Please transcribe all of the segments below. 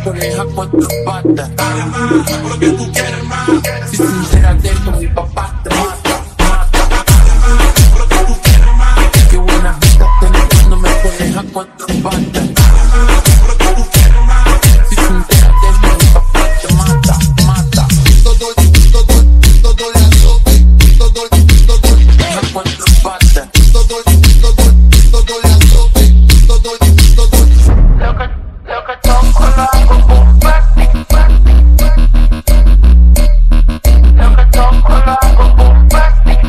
coneja cuatro patas. Porque tú quieres más. Si sinceras de esto, mi papá te mata. Porque tú quieres más. Qué buena vista tenés cuando me coneja cuatro patas. Porque tú quieres más. Si sinceras de esto, mi papá te mata. Coneja cuatro patas. Lo que toco lo hago bombastic. Lo que toco lo hago bombastic.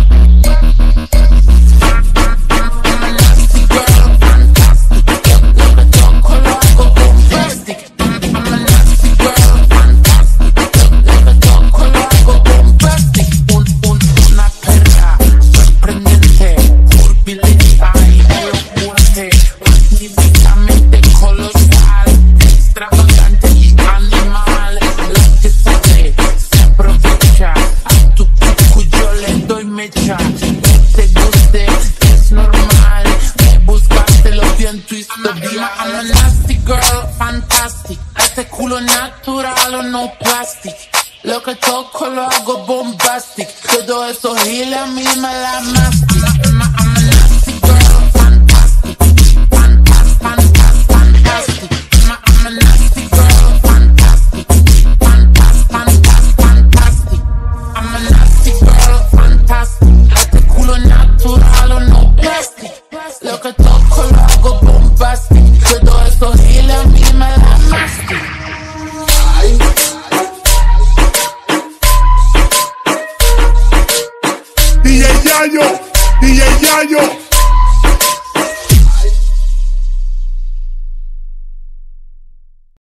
I'm a nasty girl, fantastic. Lo que toco lo hago bombastic. I'm a nasty girl, fantastic. Lo que toco lo hago bombastic. Una perra sorprendente, curvilínea y elocuente, magníficamente colosal, extravagante y animal. La que sabe se aprovecha, a tu pico yo le doy mecha. Que te guste es normal, me buscaste lo bien twisted. I'm a nasty girl, fantastic. Este culo natural o no plastic. Lo que toco lo hago bombastic. Todo eso gile a mí me la mastic. I'm a nasty girl, fantastic. Fantastic. I'm a nasty girl, fantastic. Fantastic. I'm a nasty girl, fantastic. Este culo natural o no plastic. Lo que toco lo hago bombastic. Todo eso gile a mí me la mastic. DJ Yayo.